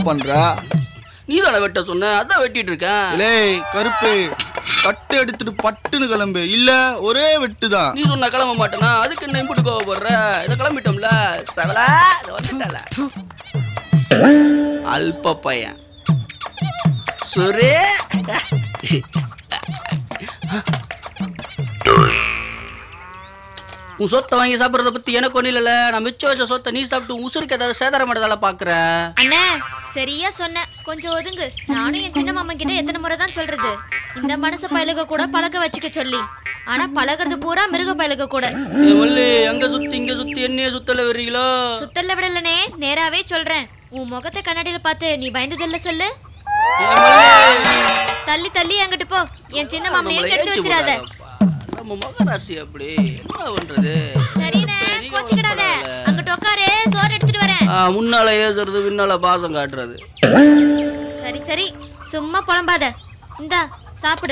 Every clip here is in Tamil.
பண்ற? நீ தானே வெட்ட சொன்ன, அதான் வெட்டிட்டு இருக்கேன். லேய் கருப்பு, கட்டு எடுத்துட்டு பட்டுன்னு கிளம்பு, இல்ல ஒரே வெட்டுதான். நீ சொன்ன கிளம்ப மாட்டேனா? அதுக்கு என்ன இம்புட்டு கோவப்படுற? இதை கிளம்பிட்டோம்ல, சவலா வந்துட்டல. அல்ப பையன் சுரே. உன் சொத்தை வாங்கி சாப்பிட்றத பத்தி எனக்கு ஒன்றும் இல்லைல்ல. நான் மிச்சம் வச்ச சொத்தை நீ சாப்பிட்டு உசுருக்கு ஏதாவது சேதார மாட்டதால பாக்குறேன். அண்ணா சரியா சொன்ன, கொஞ்சம் ஒதுங்கு. நானும் என் சின்ன மாமா கிட்ட எத்தனை முறை தான் சொல்றது, இந்த மனச பயலுக கூட பழக்க வச்சுக்க சொல்லி. ஆனா பழகிறது பூரா மிருக பயலுக கூட. எங்க சுத்தி இங்க சுத்தி என்னைய சுத்தல வரீங்களோ? சுத்தல விடலனே, நேராவே சொல்றேன். உன் முகத்தை கண்ணாடியில பார்த்து நீ பயந்ததில்ல சொல்லு. தள்ளி தள்ளி அங்கிட்டு போ, என் சின்ன மாமனையும் கெடுத்து வச்சிடாத. நம்ம மகராசி அப்படி என்ன பண்றது? சரிண்ணே, கோச்சிக்கிடாத. அங்கிட்டு உட்காரு, சோறு எடுத்துட்டு வரேன். முன்னால ஏசுறது, பின்னால பாசம் காட்டுறது. சரி சரி, சும்மா புலம்பாத. இந்தா சாப்பிடு.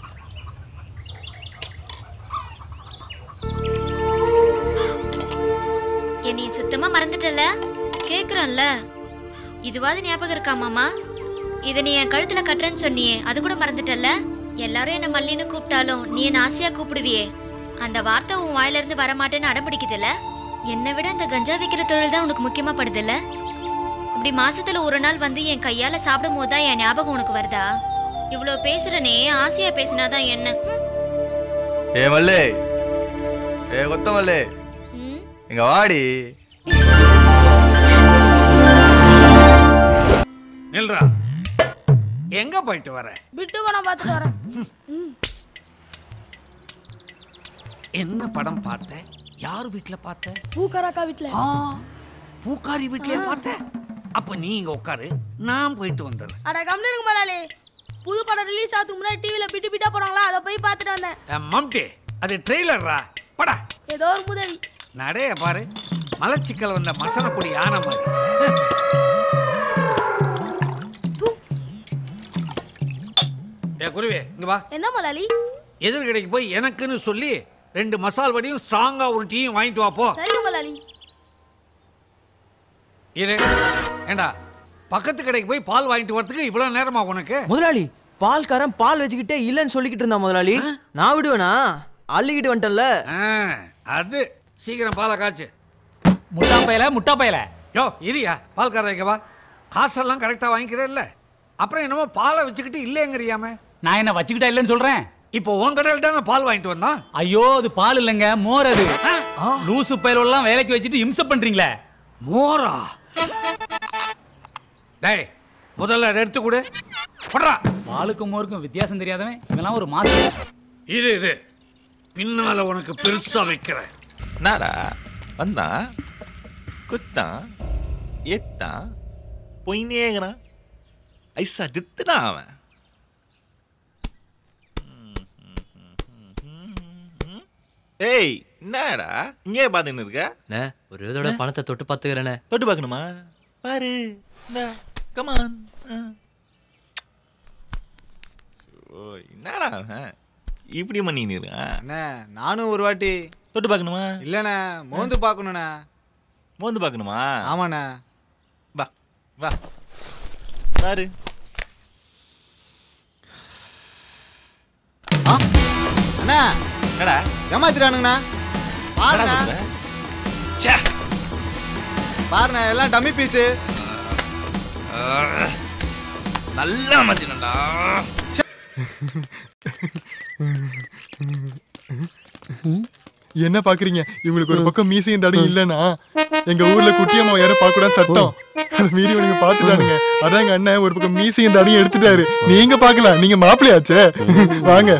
என்னைய சுத்தமா மறந்துட்டல? கேக்குறேன்ல, இதுவாது ஞாபகம் இருக்கா மாமா? இதை நீ என் கழுத்துல கட்டுறேன்னு சொன்னியே, அது கூட மறந்துட்டல? எல்லாரும் என்ன மல்லின்னு கூப்பிட்டாலும் நீ என்ன ஆசையா கூப்பிடுவியே, அந்த வார்த்தை உன் வாயில இருந்து வரமாட்டேன்னு அடம்பிடிக்குதுல்ல? என்னை விட இந்த கஞ்சா விற்கிற தொழில் தான் உனக்கு முக்கியமா படுதுல்ல? இப்படி மாசத்துல ஒரு நாள் வந்து என் கையால சாப்பிடும் போதுதான் என் ஞாபகம் உனக்கு வருதா? இவ்வளவு பேசுறனே, ஆசையா பேசினாதான் என்ன? ஏ மல்லே, ஏ கொத்தமல்லே, இங்க வாடி. நில்றா, எங்க போயிட்டு வர? விட்டு படம் பார்த்துட்டு வரேன். என்ன படம் பார்த்த? யார் வீட்டுல பார்த்த? பூக்காரக்கா வீட்டுல. பூக்காரி வீட்லயே பார்த்த? அப்ப நீ இங்க உட்காரு, நான் போயிட்டு வந்துடுறேன். அட கம்னு இருங்க மலாலே, புது படம் ரிலீஸ் ஆகிறதுக்கு முன்னாடி டிவில பிட்டு பிட்டா போறாங்களா, அதை போய் பார்த்துட்டு வந்தேன். மம்டி, அது ட்ரெய்லர்ரா, படா. ஏதோ ஒரு முதவி. நடைய பாரு, மலச்சிக்கல் வந்த மசனக்குடி யானை மாதிரி. ஏ குருவே, இங்க வா. என்ன மலாலி? எதிர்கடைக்கு போய் எனக்குன்னு சொல்லி 2 மசால் வடையும் ஸ்ட்ராங்கா ஒரு டீயும் வாங்கிட்டு வா போ. சரிங்க மலாலி. இரு, ஏண்டா பக்கத்து கடைக்கு போய் பால் வாங்கிட்டு வரதுக்கு இவ்வளவு நேரமா உனக்கு? முதலாளி, பால்காரன் பால் வச்சுக்கிட்டே இல்லைன்னு சொல்லிக்கிட்டு இருந்தா முதலாளி. நான் விடுவேனா? அள்ளிக்கிட்டு வந்துட்டேன்ல. அது சீக்கிரம் பாலை காய்ச்சு. முட்டா பயல முட்டா பயல. யோ இரியா, பால்காரன் இங்க வா. காசெல்லாம் கரெக்டா வாங்கிக்கிறேன்ல, அப்புறம் என்னமோ பாலை வச்சுக்கிட்டு இல்லைங்கிறியாமே. நான் என்ன வச்சுக்கிட்டா இல்லைன்னு சொல்றேன்? இப்போ உன் கடையில் தானே பால் வாங்கிட்டு வந்தான். ஐயோ, அது பால் இல்லைங்க, மோர். அது லூசு பயலெல்லாம் வேலைக்கு வச்சுட்டு இம்சை பண்றீங்களே. மோரா? டேய், முதல்ல எடுத்து கொடு. போடுறா. பாலுக்கும் மோருக்கும் வித்தியாசம் தெரியாதவன் இவெல்லாம் ஒரு மாசம். இரு, பின்னால உனக்கு பெருசா வைக்கிறேன். நாடா வந்தான், குத்தான், ஏத்தான், பொய்னேங்கிறான். ஐசா ஜித்துனா அவன். ஏய், என்னடா இங்கே பாத்துன்னு இருக்க? ஒரு விதோட பணத்தை தொட்டு பாத்துக்கிறேனே. தொட்டு பார்க்கணுமா? பாரு, கமான். ஓ, என்னடா இப்படி பண்ணின்னு இருக்கான்? நானும் ஒரு வாட்டி தொட்டு பார்க்கணுமா? இல்லண்ணா, மோந்து பார்க்கணுண்ணா. மோந்து பார்க்கணுமா? ஆமாண்ணா. வா வா பாரு. அண்ணா, என்னடா ஏமாத்திட்டானுங்கண்ணா. பாருண்ணா, பாருண்ணா, எல்லாம் டம்மி பீஸு. நல்லா மாத்தினடா. என்ன பாக்குறீங்க? இவங்களுக்கு ஒரு பக்கம் மீசையும் தடையும் இல்லைன்னா எங்க ஊர்ல குட்டியம்மா யாரும் பார்க்க கூடாது சட்டம். அதை மீறி இவனுங்க பாத்துட்டானுங்க. அதாங்க அண்ணன் ஒரு பக்கம் மீசையும் தடையும் எடுத்துட்டாரு. நீங்க பாக்கலாம், நீங்க மாப்பிள்ளையாச்சே. வாங்க.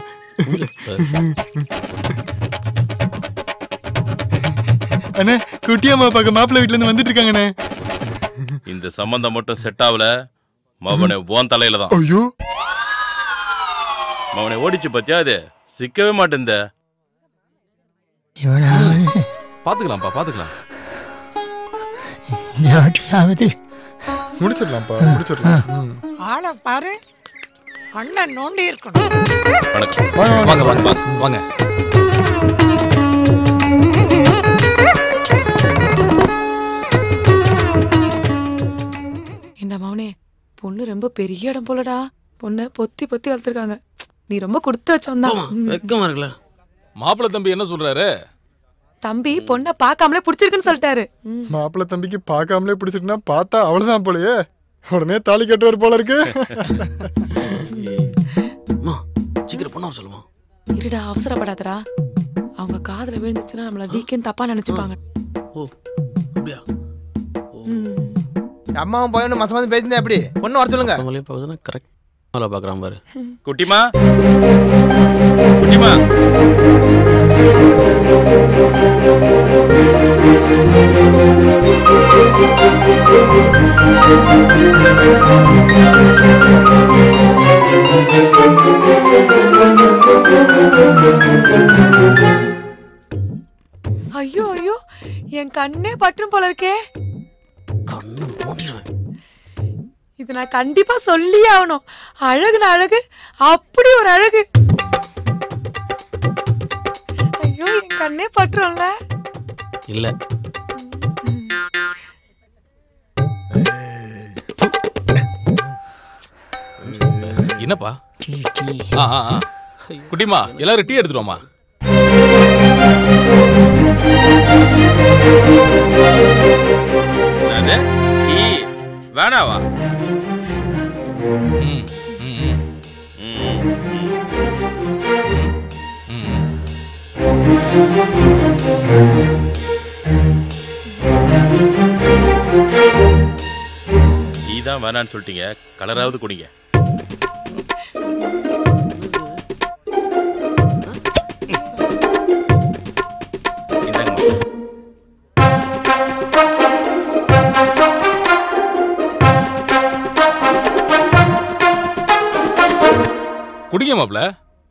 அண்ணே, குட்டியம்மா பார்க்க மாப்பிள்ளை வீட்டுல இருந்து வந்துட்டு இருக்காங்கண்ணே. இந்த சம்பந்தம் மட்டும் செட் ஆகல, மவனை ஓன் தலையில தான். ஐயோ, மவனை ஓடிச்சு பத்தியா? அது சிக்கவே மாட்டேன். பாத்துக்கலாம்ப்பா, பாத்துக்கலாம். முடிச்சிடலாம்ப்பா, முடிச்சிடலாம். ஆளை பாரு, கண்ணை நோண்டி இருக்கணும். வாங்க வாங்க வாங்க வாங்க. இந்த மவனே பொண்ணு ரொம்ப பெரிய இடம் போலடா. பொண்ணை பொத்தி பொத்தி வளர்த்துருக்காங்க. நீ ரொம்ப கொடுத்து வச்சோம்தான். வெக்கமா இருக்குல்ல. மாப்பிள்ளை தம்பி என்ன சொல்றாரு? தம்பி பொண்ணை பார்க்காமலே பிடிச்சிருக்குன்னு சொல்லிட்டாரு. மாப்பிள்ளை தம்பிக்கு பார்க்காமலே பிடிச்சிருக்குன்னா பார்த்தா அவ்வளவுதான் போலயே. உடனே தாலி கட்டுவார் போல இருக்கு. சீக்கிரம் பொண்ணு சொல்லுமா. இருடா அவசரப்படாதடா. அவங்க காதுல விழுந்துச்சுன்னா நம்மள வீக்கெண்ட் தப்பா நினைச்சுப்பாங்க. ஓ அப்படியா? அம்மாவும் பையனும் மாசம் மாசம் பேசினா எப்படி? பொண்ணு வர சொல்லுங்க. அவங்களே பார்க்குதுன்னா கரெக்ட் மேலே பார்க்குறான் பாரு. குட்டிமா குட்டிமா ஐயோ ஐயோ என் கண்ணே பற்றும் போல இருக்கே. கண்ணு மூடிடுவேன். இது நான் கண்டிப்பா சொல்லியே ஆகணும். அழகுன அழகு, அப்படி ஒரு அழகு. ஐயோ என் கண்ணே பற்றும்ல. இல்ல என்னப்பா? குட்டிமா எல்லாரும் டீ எடுத்துருவோமா? டீ வேணாவா? டீ தான் வேணான்னு சொல்லிட்டீங்க, கலராவது குடிங்க. குடிங்க மாப்ள.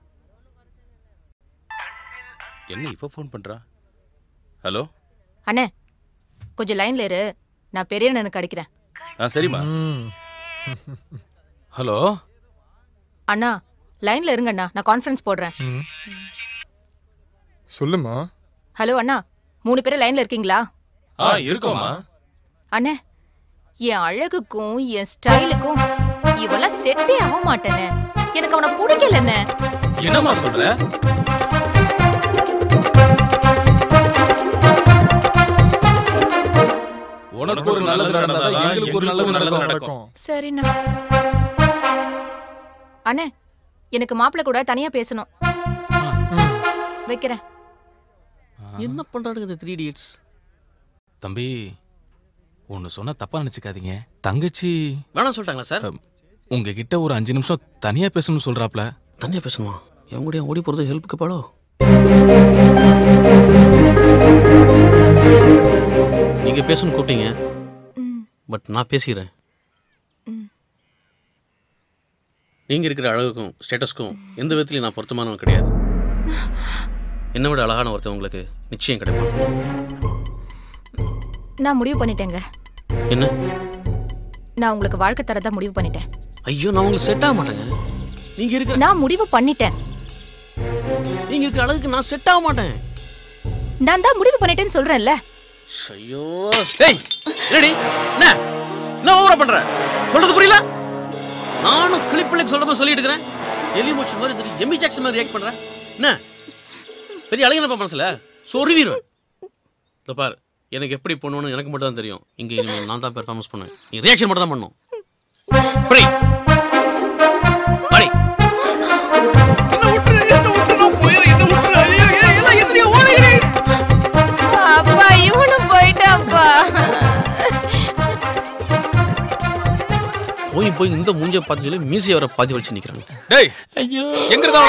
என்ன இப்ப போன் பண்றா? ஹலோ அண்ணே, கொஞ்சம் லைன்ல இரு, நான் பெரிய அண்ணனுக்கு அடிக்கிறேன். சரிம்மா. ஹலோ அண்ணா, லைன்ல இருங்க அண்ணா, நான் கான்ஃபரன்ஸ் போடுறேன். சொல்லுமா. ஹலோ அண்ணா, 3 பேரும் லைன்ல இருக்கீங்களா? இருக்கோமா. அண்ணே, என் அழகுக்கும் என் ஸ்டைலுக்கும் இவெல்லாம் செட்டே ஆக மாட்டேனே. எனக்கு அவனை பிடிக்கலண்ணே. என்னம்மா சொல்ற? உனக்கு ஒரு நல்லது நடந்தா எங்களுக்கு ஒரு நல்லது நடக்கும். சரிண்ணா. அண்ணே, எனக்கு மாப்பிள்ளை கூட தனியா பேசணும். வைக்கிறேன். என்ன பண்றானுங்க இந்த 3 idiots? தம்பி ஒன்னு சொன்னா தப்பா நினைச்சுக்காதீங்க. தங்கச்சி வேணாம் சொல்லிட்டாங்களா சார்? உங்ககிட்ட ஒரு 5 நிமிஷம் தனியா பேசணும்னு சொல்றாப்ல. தனியா பேசணுமா? என் கூட ஓடி போறது ஹெல்ப்புக்கு பாடோ. நீங்க பேசணும் கூப்பிட்டீங்க, பட் நான் பேசிக்கிறேன். நீங்க இருக்கிற அழகுக்கும் ஸ்டேட்டஸ்க்கும் எந்த விதத்துலையும் நான் பொருத்தமானவன் கிடையாது. என்னை விட அழகான ஒருத்தன் உங்களுக்கு நிச்சயம் கிடைப்பான். நான் முடிவு பண்ணிட்டேங்க. என்ன? நான் உங்களுக்கு வாழ்க்கை தரதா முடிவு பண்ணிட்டேன். ஐயோ, நான் உங்களுக்கு செட் ஆக மாட்டேங்க. நீங்க இருக்கிற நான் முடிவு பண்ணிட்டேன். நீங்க இருக்கிற அழகுக்கு நான் செட் ஆக மாட்டேன். நான் தான் முடிவு பண்ணிட்டேன்னு சொல்றேன்ல. ஐயோ டேய், ரெடி? என்ன நான் ஓவரா பண்றேன்? சொல்றது புரியல? நானும் கிளிப்பிள்ளைக்கு சொல்றத சொல்லிட்டு இருக்கேன். எலிமோஷன் மாதிரி தெரியும், எமி ஜாக்சன் மாதிரி ரியாக்ட் பண்றேன். என்ன பெரிய அழகினப்பா மனசுல சொருவிடுவேன். இதோ பாரு, எனக்கு எப்படி பண்ணணும்னு எனக்கு மட்டும் தான் தெரியும். இங்க இனிமேல் நான் தான் பெர்ஃபார்மன்ஸ் பண்ணுவேன். நீ ரியாக்ஷன் மட்டும் தான் பண்ணணும். படி படி. அப்பா இவனும் போயிட்டாப்பா. போய் இந்த மூஞ்ச பார்த்து சொல்லி மீசையை வர பாதி வச்சு நிக்கிறாங்க. டேய் ஐயோ, எங்கடா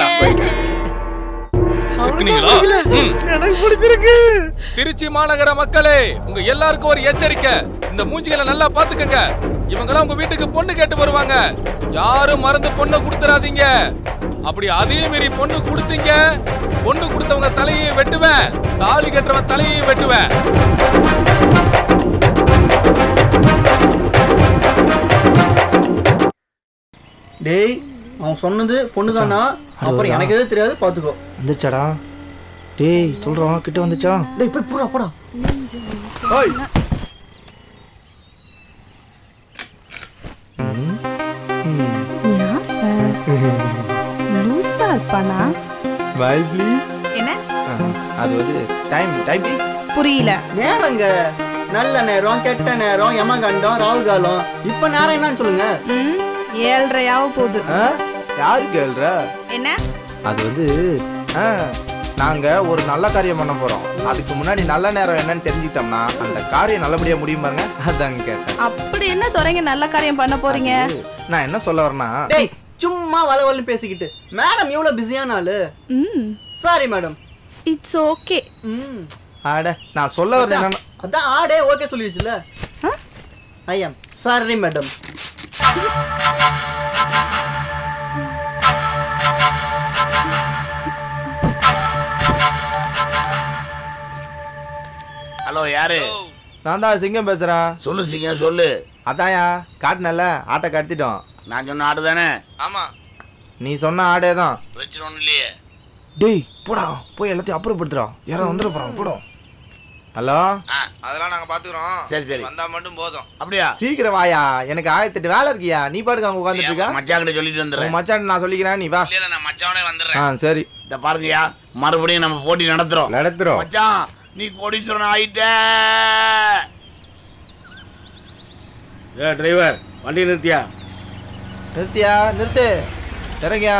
சிக்கனீங்களா? எனக்கு பிடிச்சிருக்கு. திருச்சி மாநகர மக்களே, உங்க எல்லாருக்கும் ஒரு எச்சரிக்கை. இந்த மூஞ்சிகளை நல்லா பாத்துக்கங்க. இவங்கெல்லாம் உங்க வீட்டுக்கு பொண்ணு கேட்டு வருவாங்க. யாரும் மறந்து பொண்ணு கொடுத்துறாதீங்க. அப்படி அதே மீறி பொண்ணு கொடுத்தீங்க, பொண்ணு கொடுத்தவங்க தலையை வெட்டுவேன், தாலி கட்டுறவன் தலையை வெட்டுவேன். டேய், அவன் சொன்னது பொண்ணுதானா? அப்புறம் எனக்கு எதுவும் தெரியாது, பாத்துக்கோ. வந்துச்சாடா? டேய் சொல்றான், கிட்ட வந்துச்சா? டேய் போய் போடா போடா. இருப்பானா? Smile please. என்ன? அது வந்து டைம் ப்ளீஸ். புரியல. நேரங்க. நல்ல நேரம், கெட்ட நேரம், யமகண்டம், ராவுகாலம். இப்ப நேரம் என்னன்னு சொல்லுங்க. 7:30 போகுது. யாருக்கு 7:30? என்ன? அது வந்து நாங்க ஒரு நல்ல காரியம் பண்ண போறோம். அதுக்கு முன்னாடி நல்ல நேரம் என்னன்னு தெரிஞ்சுக்கிட்டோம்னா அந்த காரியம் நல்லபடியா முடியும் பாருங்க. அதாங்க கேட்டேன். அப்படி என்ன துறைங்க நல்ல காரியம் பண்ண போறீங்க? நான் என்ன சொல்ல வரேன்னா, சும்மா வளவலன்னு பேசிக்கிட்டு மேடம் இவ்வளவு பிஸியான ஆளு. Sorry madam. It's okay. ஆட நான் சொல்ல வரது என்னன்னா, அதான் ஆடே ஓகே சொல்லிடுச்சுல. I am sorry madam. Hello, யாரு? நான் தான் சிங்கம் பேசுறேன். சொல்லு சிங்கம், சொல்லு. அதான்யா காட்டுனல ஆட்டை கடத்திட்டோம். நான் சொன்ன ஆடு தானே? ஆமா. நீ சொன்ன ஆடே தான். பிரச்சனை ஒன்றும் இல்லையே. டேய் போடா, போய் எல்லாத்தையும் அப்புறப்படுத்துறோம். யாரும் வந்துட போறாங்க. போடும். ஹலோ, அதெல்லாம் நாங்க பாத்துக்கிறோம். சரி சரி, வந்தா மட்டும் போதும். அப்படியா? சீக்கிரம் வாயா, எனக்கு 1008 வேலை இருக்கியா. நீ பாட்டுக்கு அங்க உட்காந்துட்டு இருக்கா. மச்சான் கிட்ட சொல்லிட்டு வந்துடுறேன். மச்சான் நான் சொல்லிக்கிறேன், நீ வா. இல்ல நான் மச்சானே வந்துடுறேன். சரி. இத பாருங்கயா, மறுபடியும் நம்ம போட்டி நடத்துறோம். மச்சான் நீ கோடீஸ்வரன் ஆயிட்ட. டிரைவர் வண்டி நிறுத்தியா? நிறுத்து. இறங்கியா.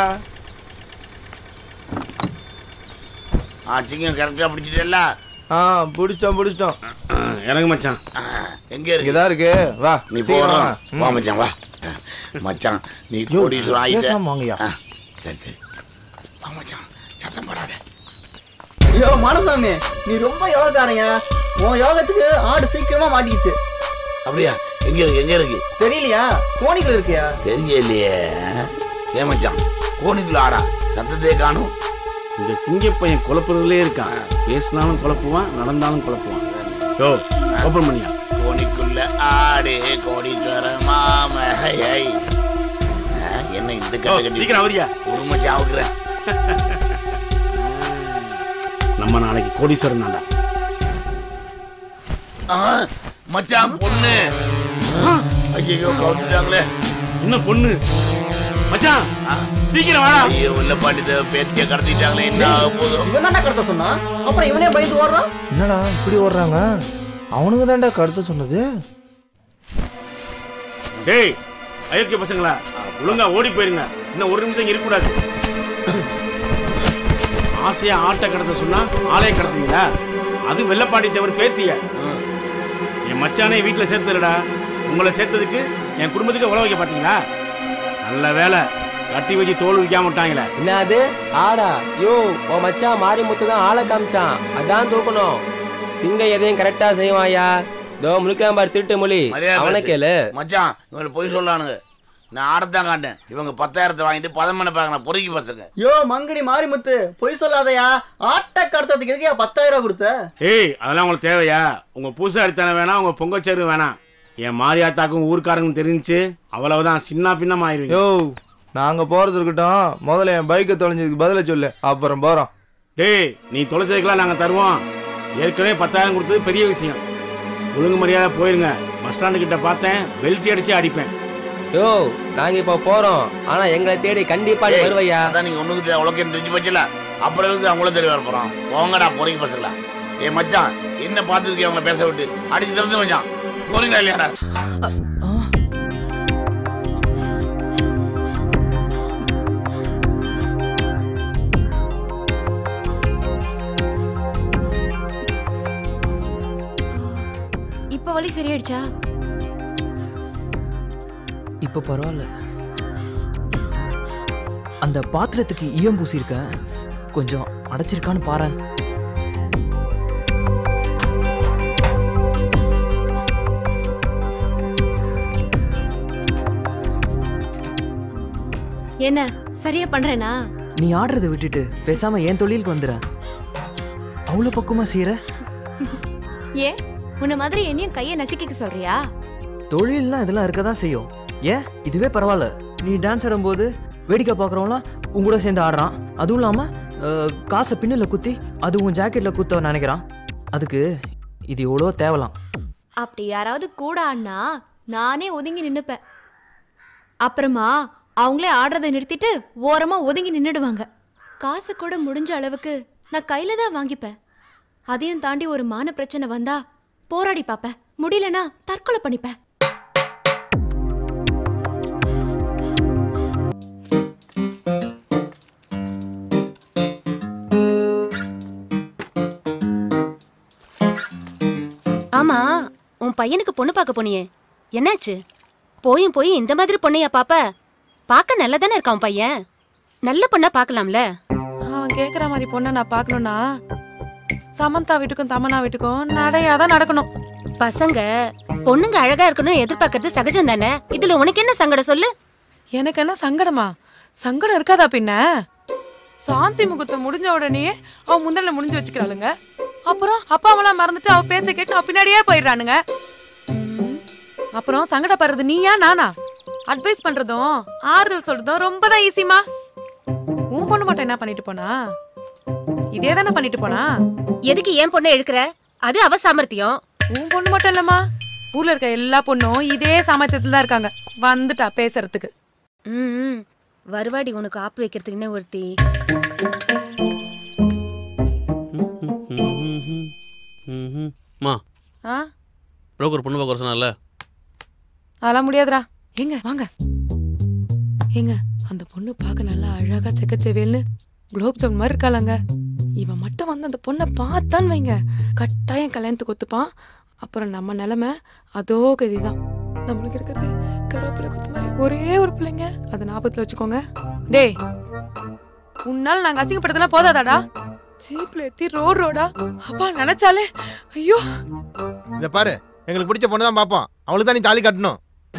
சிங்கம் கரெக்டா பிடிச்சிட்டல? பிடிச்சிட்டோம். இறங்கு மச்சான். எங்க இருக்கு? இங்கதான் இருக்கு. வா நீ போறா. வா மச்சான் வா. மச்சான் நீ கோடீஸ்வரன் ஆயிட்ட. வாங்கயா. சரி வா மச்சான், சத்தம் போடாத. ஐயோ மனசாமி, நீ ரொம்ப யோகக்காரங்க. உன் யோகத்துக்கு ஆடு சீக்கிரமா மாட்டிக்கிச்சு. அப்படியா? எங்க இருக்கு? தெரியலையா? கோணிக்குள்ள இருக்கியா? தெரியலையே. ஏன் மச்சான், கோணிக்குள்ள ஆடா? சத்தத்தையே காணும். இந்த சிங்கப்பையன் குழப்பறதுலே இருக்கான். பேசினாலும் குழப்புவான், நடந்தாலும் குழப்புவான். யோ ஓபன் பண்ணியா. கோணிக்குள்ள ஆடு கோடீஸ்வர மாமையை. என்ன இந்த கட்டி சீக்கிரம் அவரியா? ஒரு மச்சான் ஆகுறேன். நம்ம நாளைக்கு கோடீஸ்வரன் தான்டா. மச்சான் பொண்ணு. ஐயோ கவுத்துட்டாங்களே. இன்னும் பொண்ணு? மச்சான் சீக்கிரம் வாடா. ஐயோ உள்ள பாட்டி பேத்திய கடத்திட்டாங்களே. என்ன போதும். இவன் தான்டா கடத்த சொன்னா, அப்புறம் இவனே பயந்து ஓடுறான். என்னடா இப்படி ஓடுறாங்க? அவனுக்கு தான்டா கடத்த சொன்னது. டேய் அயோக்கிய பசங்களா, ஒழுங்கா ஓடி போயிருங்க. இன்னும் ஒரு நிமிஷம் இங்க இருக்கக்கூடாது. ஆசையா ஆட்டை கடத்த சொன்னா ஆளைய கடத்துவீங்களா? அது வெள்ளப்பாடி தேவர் பேத்திய. என் மச்சானே வீட்டுல சேர்த்துலடா. உங்களை சேர்த்ததுக்கு என் குடும்பத்துக்கு உழவு வைக்க பாத்தீங்களா? நல்ல வேலை, கட்டி வச்சு தோல் வைக்காம விட்டாங்களே. என்ன அது ஆடா? யோ உன் மச்சான் மாரிமுத்து தான் ஆளை காமிச்சான், அதான் தூக்கணும். சிங்கம் எதையும் கரெக்டா செய்வாயா? தோ முழுக்காம்பார் திருட்டு மொழி, அவனை கேளு. மச்சான் இவங்க பொய் சொல்லானுங்க. நான் ஆடத்தான் காட்டேன். இவங்க 10,000 வாங்கிட்டு 10 மணி பார்க்கணும் பொறுக்கி பசங்க. யோ மங்கடி மாரிமுத்து, பொய் சொல்லாதயா. ஆட்டை கடத்ததுக்கு எதுக்கு 10,000 கொடுத்த? ஏய் அதெல்லாம் உங்களுக்கு தேவையா? உங்க பூசாரித்தனை வேணாம், உங்க பொங்கச்சேரு வேணாம். என் மாரியாத்தாக்கும் ஊருக்காரங்க தெரிஞ்சிச்சு அவ்வளவுதான், சின்ன பின்னம் ஆயிருவீங்க. யோ நாங்க போறது இருக்கட்டும், முதல்ல என் பைக்கை தொலைஞ்சதுக்கு பதில சொல்லு, அப்புறம் போறோம். டேய் நீ தொலைச்சதுக்கெல்லாம் நாங்க தருவோம். ஏற்கனவே 10,000 கொடுத்தது பெரிய விஷயம். ஒழுங்கு மரியாதை போயிருங்க. பஸ் ஸ்டாண்டு கிட்ட பார்த்தேன், பெல்ட் அடிச்சு அடிப்பேன். யோ நாங்க இப்ப போறோம், ஆனா எங்களை தேடி கண்டிப்பா வருவையா? அதான் நீங்க ஒண்ணுக்கு உலகம் தெரிஞ்சு போச்சுல, அப்புறம் இருந்து அவங்கள தேடி வர போறோம். போங்கடா பொறுக்கி பசங்களா. ஏ மச்சான் என்ன பார்த்துருக்கேன் அவங்கள பேச விட்டு? அடிச்சு திறந்து மச்சான் போறீங்களா இல்லையாடா? இப்ப வலி சரியாயிடுச்சா? இப்ப பரவாயில்ல. அந்த பாத்திரத்துக்கு ஈயம் பூசிருக்க, கொஞ்சம் அடைச்சிருக்கான்னு பாரு. என்ன சரியா பண்றேனா? நீ ஆடுறதை விட்டுட்டு பேசாம என் தொழிலுக்கு வந்துற. அவ்வளவு பக்குவமா செய்யற. ஏன் உன்ன மாதிரி என்னையும் கையை நசுக்கிக்க சொல்றியா? தொழில்லாம் இதெல்லாம் இருக்கதான் செய்யும். ஏன் இதுவே பரவாயில்ல. நீ டான்ஸ் ஆடும்போது வேடிக்கை பார்க்குறவங்களாம் உங்க கூட சேர்ந்து ஆடுறான். அதுவும் இல்லாம காசை பின்னில் குத்தி அது உன் ஜாக்கெட்ல குத்த நினைக்கிறான். அதுக்கு இது எவ்வளோ தேவலாம். அப்படி யாராவது கூட ஆடினா நானே ஒதுங்கி நின்னுப்பேன். அப்புறமா அவங்களே ஆடுறதை நிறுத்திட்டு ஓரமா ஒதுங்கி நின்னுடுவாங்க. காசு கூட முடிஞ்ச அளவுக்கு நான் கையில தான் வாங்கிப்பேன். அதையும் தாண்டி ஒரு மான பிரச்சனை வந்தா போராடி பாப்பேன். முடியலனா தற்கொலை பண்ணிப்பேன். ஆமா, உன் பையனுக்கு பொண்ணு பார்க்க போனியே, என்னாச்சு? போயும் போய் இந்த மாதிரி பொண்ணையா பாப்ப? பார்க்க நல்லா தானே இருக்கான் பையன். நல்ல பொண்ணா பார்க்கலாம்ல. கேக்குற மாதிரி பொண்ணை நான் பார்க்கணும்னா சமந்தா வீட்டுக்கும் தமனா வீட்டுக்கும் நடையாதான் நடக்கணும். பசங்க பொண்ணுங்க அழகா இருக்கணும் எதிர்பார்க்கறது சகஜம் தானே. இதுல உனக்கு என்ன சங்கடம் சொல்லு? எனக்கு என்ன சங்கடமா? சங்கடம் இருக்காதா பின்ன? சாந்தி முகூர்த்தம் முடிஞ்ச உடனே அவ முந்தல முடிஞ்சு வச்சுக்கிறாளுங்க. அப்புறம் அப்பாவெல்லாம் மறந்துட்டு அவ பேச்ச கேட்டு அவ பின்னாடியே போயிடுறானுங்க. அப்புறம் சங்கடப்படுறது நீயா நானா? அட்வைஸ் பண்றதும் ஆறுதல் சொல்றதும் ரொம்ப தான் ஈஸிமா. உன் பொண்ணு மட்டும் என்ன பண்ணிட்டு போனா? இதே தானே பண்ணிட்டு போனா? எதுக்கு ஏன் பொண்ணை எடுக்கிற? அது அவ சாமர்த்தியம். உன் பொண்ணு மட்டும் இல்லம்மா, ஊர்ல இருக்க எல்லா பொண்ணும் இதே சாமர்த்தியத்துல தான் இருக்காங்க. வந்துட்டா பேசுறதுக்கு. வருவாடி உனக்கு ஆப்பு வைக்கிறதுக்குன்னு ஒருத்தி. புரோக்கர் பொண்ணு பார்க்க சொன்னால அதெல்லாம் முடியாதுடா. எங்க வாங்க. எங்க அந்த பொண்ணு பார்க்க நல்லா அழகா செக்கச்செவேல்னு குலோப் ஜாமுன் மாதிரி இருக்காளாங்க. இவன் மட்டும் வந்து அந்த பொண்ணை பார்த்தான்னு வைங்க, கட்டாயம் கல்யாணத்துக்கு ஒத்துப்பான். அப்புறம் நம்ம நிலைமை அதோ கதிதான். நம்மளுக்கு இருக்கிறது கருவேப்பிலை கொத்து மாதிரி ஒரே ஒரு பிள்ளைங்க. அதை ஞாபகத்துல வச்சுக்கோங்க. டேய், உன்னால நாங்க அசிங்கப்படுத்தலாம் போதாதாடா? ஜீப்ல ஏத்தி ரோடா அப்பா நினைச்சாலே ஐயோ. இத பாரு, எங்களுக்கு பிடிச்ச பொண்ணு தான் பாப்போம். அவளுக்கு தான் நீ தாலி கட்டணும்.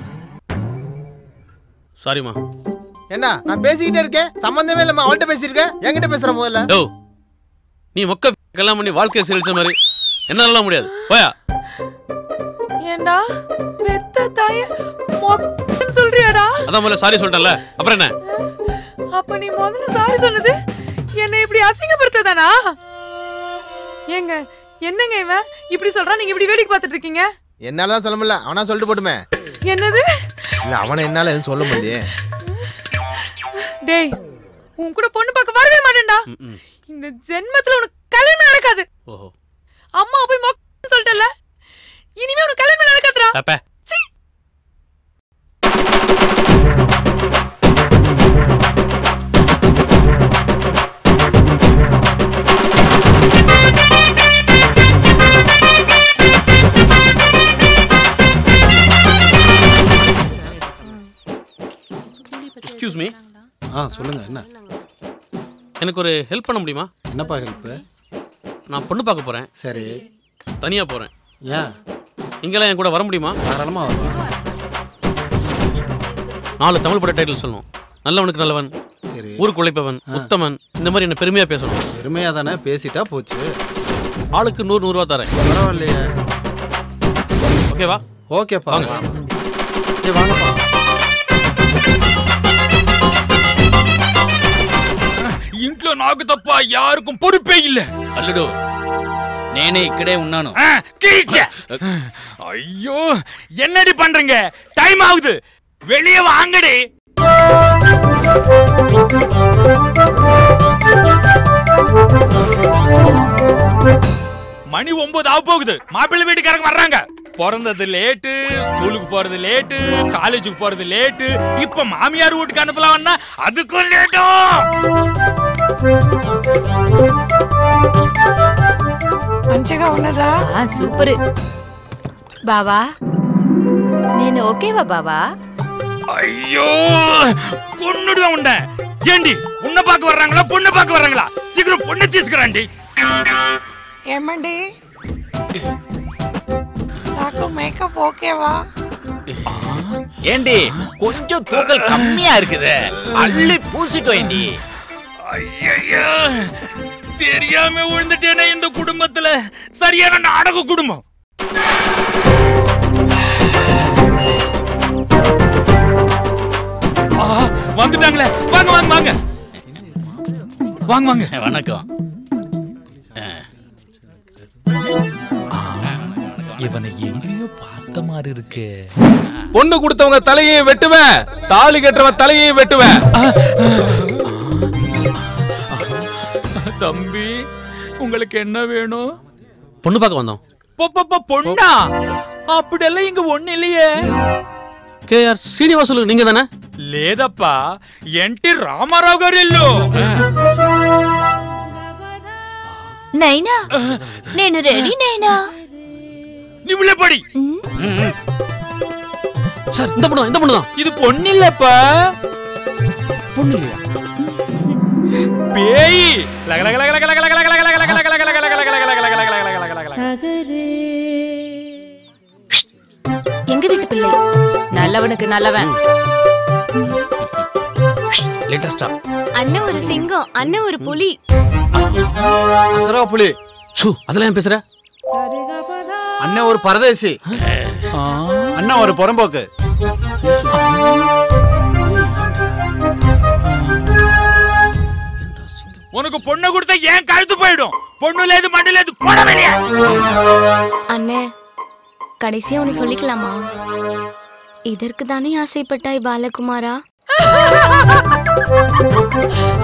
சாரிமா. என்ன நான் பேசிக்கிட்டே இருக்கேன், சம்பந்தமே இல்லம்மா. அவள்கிட்ட பேசியிருக்கேன், என்கிட்ட பேசுற முதல்ல. நீ மொக்க கல்யாணம் பண்ணி வாழ்க்கையை செழிச்ச மாதிரி என்னால முடியாது. போயா. ஏண்டா பெத்த தாய மொக்க சொல்றியாடா? அதான் முதல்ல சாரி சொல்லிட்டல, அப்புறம் என்ன? அப்ப நீ முதல்ல சாரி சொன்னது என்ன இப்படி அசிங்கப்படுத்ததானா? ஏங்க என்னங்க இவன் இப்படி சொல்றான், நீங்க இப்படி வேடிக்கை பார்த்துட்டு இருக்கீங்க? என்னால தான் சொல்ல முடியல, அவனா சொல்லிட்டு போட்டுமே. என்னது? இல்ல அவனை என்னால எதுவும் சொல்ல முடியலையே. டேய், உன் கூட பொண்ணு பார்க்க வரவே மாட்டேன்டா. இந்த ஜென்மத்துல உனக்கு கல்யாணம் நடக்காது. அம்மா போய் மொக்க சொல்லிட்டல, இனிமே உனக்கு கல்யாணம் நடக்காதுடா. Excuse me. சொல்லுங்க. என்ன? எனக்கு ஒரு ஹெல்ப் பண்ண முடியுமா? என்னப்பா ஹெல்ப்? நான் பொண்ணு பார்க்க போறேன். சரி. தனியா போறேன். ஏன்? இங்கெல்லாம் என் கூட வர முடியுமா? தாராளமா வரலாம். 4 தமிழ் பட டைட்டில் சொல்லணும். நல்லவனுக்கு நல்லவன், சரி, ஊருக்கு உழைப்பவன், உத்தமன், இந்த மாதிரி என்ன பெருமையா பேசணும். பெருமையா தானே பேசிட்டா போச்சு. ஆளுக்கு 100 ரூபா தரேன். பரவாயில்லையே. ஓகேவா? ஓகேப்பா. வாங்க. வாங்கப்பா. ఇంట్లో నాకు తప్ప యారుకు పొరుపే ఇల్ల. అల్లుడు నేనే ఇక్కడే ఉన్నాను. ஐயோ என்னடி பண்றீங்க? டைம் ஆகுது, வெளியே வாங்கடி. மணி 9 ஆக போகுது. மாப்பிள்ளை வீட்டுக்காரங்க வர்றாங்க. பிறந்தது லேட்டு, ஸ்கூலுக்கு போறது லேட்டு, காலேஜுக்கு போறது லேட்டு. இப்ப மாமியார் வீட்டுக்கு அனுப்பலாம்னா அதுக்கும் லேட்டும். మంచిగా ఉన్నదా? సూపర్ బావా. నేను ఓకేవా బావా? ஐயோ பொண்ணுதான் உண்ட. ஏண்டி உன்னை பார்க்க வர்றாங்களா பொண்ணு பார்க்க வர்றாங்களா? சீக்கிரம் பொண்ணு తీసుకురండి. ఏమండి నాకు మేకప్ ఓకేవా? ஏண்டி கொஞ்சம் தூக்கல் கம்மியா இருக்குது, அள்ளி பூசிக்கோண்டி. ஐயோ தெரியாம விழுந்துட்டேனே இந்த குடும்பத்துல. சரியான நாடக குடும்பம். வந்துட்டாங்களே. வாங்க வாங்க வாங்க வாங்க வாங்க. வணக்கம். இவனை எங்கேயோ பார்த்த மாதிரி இருக்கு. பொண்ணு கொடுத்தவங்க தலையை வெட்டுவேன், தாலி கட்டுறவன் தலையை வெட்டுவேன். தம்பி உங்களுக்கு என்ன வேணும்? பொண்ணு பார்க்க வந்தோம். பொண்ணா? அப்படியெல்லாம் இங்க ஒண்ணு இல்லையே. கேஆர் శ్రీనివాసులు நீங்க தானே? లేదప్పా ఎన్టీ రామారావు గారు ఇల్లు. నైనా నేను రెడీ నైనా. நீவுல படி. சார் இந்த பொண்ணு தான். இது பொண்ணு இல்லப்பா. பொண்ணு இல்லையா? பேய். எங்க வீட்டு பிள்ளை நல்லவனுக்கு நல்லவன். லேட்டஸ்டா அண்ணன் ஒரு சிங்கம், அண்ணன் ஒரு புலி. அசரா புலி. சு அதெல்லாம் ஏன் பேசுற? அண்ணன் ஒரு பரதேசி. அண்ணன் ஒரு புறம்போக்கு. உனக்கு பொண்ணு கொடுத்தா ஏன் கழுத்து போயிடும். பொண்ணு லேது மண்ணு லேது போட வெளியே. அண்ணே கடைசியா ஒன்னு சொல்லிக்கலாமா? இதற்கு தானே ஆசைப்பட்டாய் பாலகுமாரா?